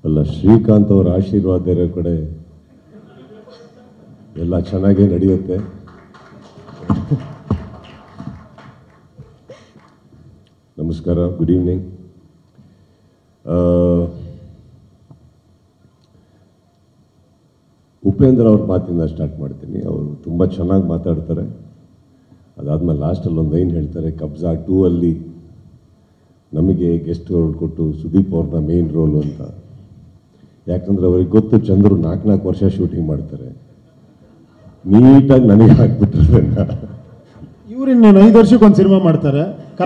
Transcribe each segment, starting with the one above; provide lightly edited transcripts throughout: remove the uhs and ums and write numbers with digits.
ಅಲ್ಲ, ಶ್ರೀಕಾಂತ್ ಅವರ ಆಶೀರ್ವಾದ ಇರೋ ಕಡೆ ಎಲ್ಲ ಚೆನ್ನಾಗೇ ನಡೆಯುತ್ತೆ. ನಮಸ್ಕಾರ, ಗುಡ್ ಈವ್ನಿಂಗ್. ಉಪೇಂದ್ರ ಅವ್ರ ಮಾತಿಂದ ಸ್ಟಾರ್ಟ್ ಮಾಡ್ತೀನಿ. ಅವರು ತುಂಬ ಚೆನ್ನಾಗಿ ಮಾತಾಡ್ತಾರೆ. ಅದಾದಮೇಲೆ ಲಾಸ್ಟಲ್ಲಿ ಒಂದು ಲೈನ್ ಹೇಳ್ತಾರೆ, ಕಬ್ಜಾ 2 ಅಲ್ಲಿ ನಮಗೆ ಗೆಸ್ಟ್ ರೋಲ್ ಕೊಟ್ಟು ಸುದೀಪ್ ಅವ್ರನ್ನ ಮೇನ್ ರೋಲು ಅಂತ. ಯಾಕಂದರೆ ಅವ್ರಿಗೆ ಗೊತ್ತು ಚಂದ್ರು 4 ವರ್ಷ ಶೂಟಿಂಗ್ ಮಾಡ್ತಾರೆ. ನೀಟಾಗಿ ನನಗೆ ಹಾಕ್ಬಿಟ್ರದನ್ನ. ಇವ್ರು ಇನ್ನೇನು 5 ವರ್ಷಕ್ಕೊಂದು ಸಿನಿಮಾ ಮಾಡ್ತಾರೆ.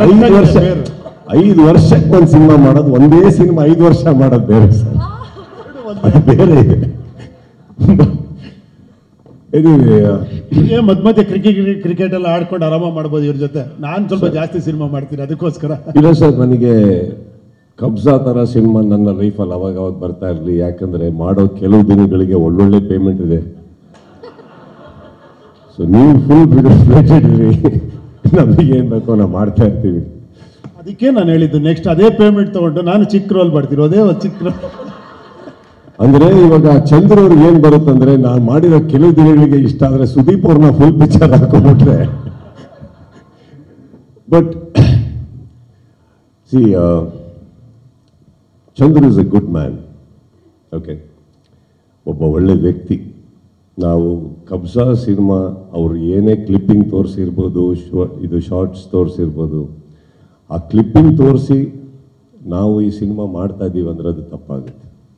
5 ವರ್ಷಕ್ಕೆ ಒಂದು ಸಿನಿಮಾ ಮಾಡೋದು, ಒಂದೇ ಸಿನಿಮಾ 5 ವರ್ಷ ಮಾಡೋದು ಬೇರೆ ಸರ್, ಅದು ಬೇರೆ ಇದೆ. ಮಧ್ಯ ಮಧ್ಯೆ ಕ್ರಿಕೆಟ್ ಎಲ್ಲ ಆಡ್ಕೊಂಡು ಆರಾಮ ಮಾಡ್ಬೋದು ಇವ್ರ ಜೊತೆ. ನಾನು ಸ್ವಲ್ಪ ಜಾಸ್ತಿ ಸಿನಿಮಾ ಮಾಡ್ತೀನಿ ಅದಕ್ಕೋಸ್ಕರ. ಇಲ್ಲ ಸರ್, ನನಗೆ ಕಬ್ಜಾ ಥರ ಸಿನಿಮಾ ನನ್ನ ಲೈಫಲ್ಲಿ ಅವಾಗ ಬರ್ತಾ ಇರಲಿ. ಯಾಕಂದರೆ ಮಾಡೋ ಕೆಲವು ದಿನಗಳಿಗೆ ಒಳ್ಳೊಳ್ಳೆ ಪೇಮೆಂಟ್ ಇದೆ. ಸೊ ನೀವು ಫುಲ್ ಇದ್ರಿ, ನಮಗೇನು ಬೇಕೋ ನಾವು ಮಾಡ್ತಾ ಇರ್ತೀವಿ. ಅದಕ್ಕೆ ನಾನು ಹೇಳಿದ್ದು ನೆಕ್ಸ್ಟ್ ಅದೇ ಪೇಮೆಂಟ್ ತೊಗೊಂಡು ನಾನು ಚಿಕ್ಕ ರೋಲ್ ಮಾಡ್ತಿರೋದೇ ಒಂದು ಚಿಕ್ಕ ರೋಲ್. ಅಂದರೆ ಇವಾಗ ಚಂದ್ರ ಅವ್ರಿಗೆ ಏನು ಬರುತ್ತಂದ್ರೆ, ನಾನು ಮಾಡಿರೋ ಕೆಲವು ದಿನಗಳಿಗೆ ಇಷ್ಟ ಆದರೆ ಸುದೀಪ್ ಅವ್ರನ್ನ ಫುಲ್ ಪಿಕ್ಚರ್ ಹಾಕೊಂಡ್ಬಿಟ್ರೆ. But see, Chandra is a good man. Okay, ಒಬ್ಬ ಒಳ್ಳೆ ವ್ಯಕ್ತಿ. ನಾವು ಕಬ್ಜಾ ಸಿನಿಮಾ ಅವ್ರು ಏನೇ ಕ್ಲಿಪ್ಪಿಂಗ್ ತೋರಿಸಿರ್ಬೋದು, ಇದು ಶಾರ್ಟ್ಸ್ ತೋರಿಸಿರ್ಬೋದು, ಆ ಕ್ಲಿಪ್ಪಿಂಗ್ ತೋರಿಸಿ ನಾವು ಈ ಸಿನಿಮಾ ಮಾಡ್ತಾ ಇದ್ದೀವಿ ಅಂದರೆ ಅದು ತಪ್ಪಾಗುತ್ತೆ.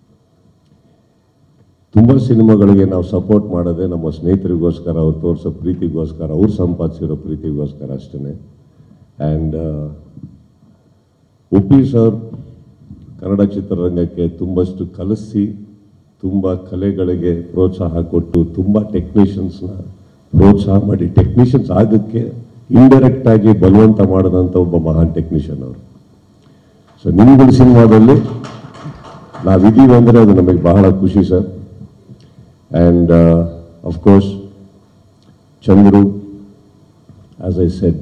ತುಂಬ ಸಿನಿಮಾಗಳಿಗೆ ನಾವು ಸಪೋರ್ಟ್ ಮಾಡೋದೇ ನಮ್ಮ ಸ್ನೇಹಿತರಿಗೋಸ್ಕರ, ಅವ್ರು ತೋರಿಸೋ ಪ್ರೀತಿಗೋಸ್ಕರ, ಅವ್ರು ಸಂಪಾದಿಸಿರೋ ಪ್ರೀತಿಗೋಸ್ಕರ ಅಷ್ಟೇ. ಆ್ಯಂಡ್ ಉಪ್ಪಿ ಸರ್ ಕನ್ನಡ ಚಿತ್ರರಂಗಕ್ಕೆ ತುಂಬಷ್ಟು ಕಲಿಸಿ, ತುಂಬ ಕಲೆಗಳಿಗೆ ಪ್ರೋತ್ಸಾಹ ಕೊಟ್ಟು, ತುಂಬ ಟೆಕ್ನಿಷಿಯನ್ಸ್ನ ಪ್ರೋತ್ಸಾಹ ಮಾಡಿ, ಟೆಕ್ನಿಷಿಯನ್ಸ್ ಆಗೋಕ್ಕೆ ಇಂಡೈರೆಕ್ಟಾಗಿ ಬಲವಂತ ಮಾಡಿದಂಥ ಒಬ್ಬ ಮಹಾನ್ ಟೆಕ್ನಿಷಿಯನ್ ಅವರು. ಸೊ ನಿಮ್ಗಳ ಸಿನಿಮಾದಲ್ಲಿ ನಾವಿದ್ದೀವಿ ಅಂದರೆ ಅದು ನಮಗೆ ಬಹಳ ಖುಷಿ sir. And of course Chandru, as I said,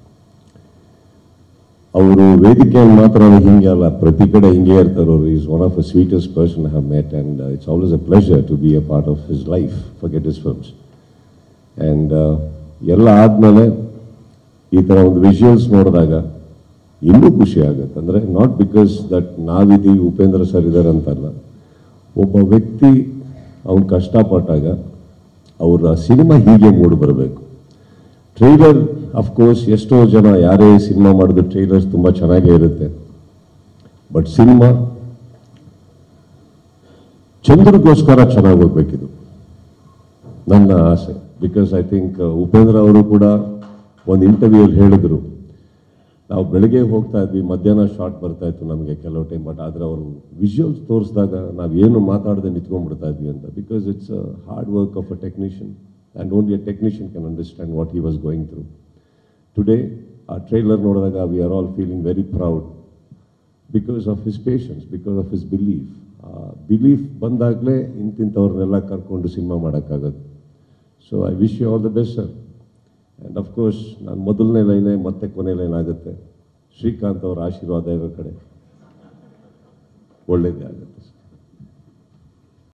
ಅವರು ವೇದಿಕೆಯಲ್ಲಿ ಮಾತ್ರ ಹಿಂಗೆ ಅಲ್ಲ, ಪ್ರತಿ ಕಡೆ ಹಿಂಗೆ ಇರ್ತಾರೆ ಅವರು. Is one of the sweetest person I have met, and it's always a pleasure to be a part of his life, forget his films. And ಎಲ್ಲ ಆದಮೇಲೆ ಈ ಥರ ಒಂದು ವಿಜುವಲ್ಸ್ ನೋಡಿದಾಗ ಇನ್ನೂ ಖುಷಿ ಆಗುತ್ತೆ. ಅಂದರೆ ನಾಟ್ ಬಿಕಾಸ್ ದಟ್ ನಾವಿದ್ದೀವಿ, ಉಪೇಂದ್ರ ಸರ್ ಇದ್ದಾರೆ ಅಂತಲ್ಲ, ಒಬ್ಬ ವ್ಯಕ್ತಿ ಅವ್ನು ಕಷ್ಟಪಟ್ಟಾಗ ಅವರ ಸಿನಿಮಾ ಹೀಗೆ ಮೂಡಿ ಬರಬೇಕು. ಟ್ರೈಲರ್ ಅಫ್ಕೋರ್ಸ್ ಎಷ್ಟೋ ಜನ ಯಾರೇ ಸಿನಿಮಾ ಮಾಡಿದ್ರು ಟ್ರೈಲರ್ಸ್ ತುಂಬ ಚೆನ್ನಾಗೇ ಇರುತ್ತೆ. ಬಟ್ ಸಿನಿಮಾ ಚಂದ್ರಗೋಸ್ಕರ ಚೆನ್ನಾಗಿ ಹೋಗ್ಬೇಕಿದು ನನ್ನ ಆಸೆ. ಬಿಕಾಸ್ ಐ ಥಿಂಕ್ ಉಪೇಂದ್ರ ಅವರು ಕೂಡ ಒಂದು ಇಂಟರ್ವ್ಯೂಲ್ಲಿ ಹೇಳಿದ್ರು, ನಾವು ಬೆಳಗ್ಗೆ ಹೋಗ್ತಾ ಇದ್ವಿ, ಮಧ್ಯಾಹ್ನ ಶಾರ್ಟ್ ಬರ್ತಾ ಇತ್ತು ನಮಗೆ ಕೆಲವು ಟೈಮ್. ಬಟ್ ಆದರೆ ಅವರು ವಿಜುವಲ್ಸ್ ತೋರಿಸಿದಾಗ ನಾವೇನು ಮಾತಾಡದೆ ನಿಂತ್ಕೊಂಡ್ಬಿಡ್ತಾ ಇದ್ವಿ ಅಂತ. Because it's a hard work of a technician, and only a technician can understand what he was going through. Today ಆ ಟ್ರೈಲರ್ ನೋಡಿದಾಗ we are all feeling very proud because of his patience, because of his belief. ಆ belief ಬಂದಾಗಲೇ ಇಂತಿಂಥವ್ರನ್ನೆಲ್ಲ ಕರ್ಕೊಂಡು cinema ಮಾಡೋಕ್ಕಾಗೋದು. So I wish you all the best sir. And of course ನಾನು ಮೊದಲನೇ ಲೈನೇ ಮತ್ತೆ ಕೊನೆ ಲೈನ್ ಆಗುತ್ತೆ, ಶ್ರೀಕಾಂತ್ ಅವರ ಆಶೀರ್ವಾದ ಇರೋ ಕಡೆ ಒಳ್ಳೆಯದೇ ಆಗುತ್ತೆ.